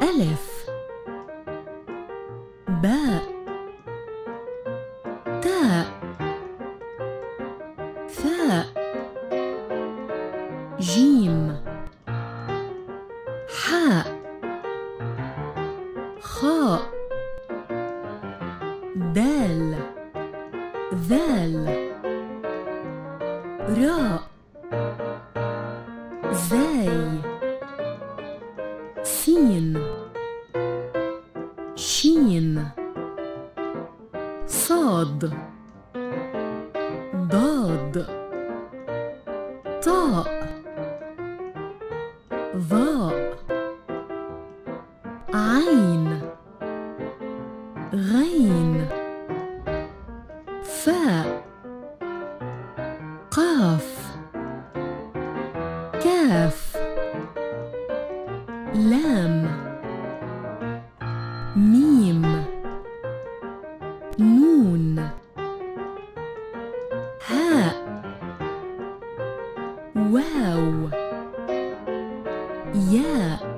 ألف باء تاء ثاء جيم حاء خاء دال ذال راء زاي سين شين صاد ضاد طاء ظاء عين غين فاء قاف كاف لام ميم نون هاء واو ياء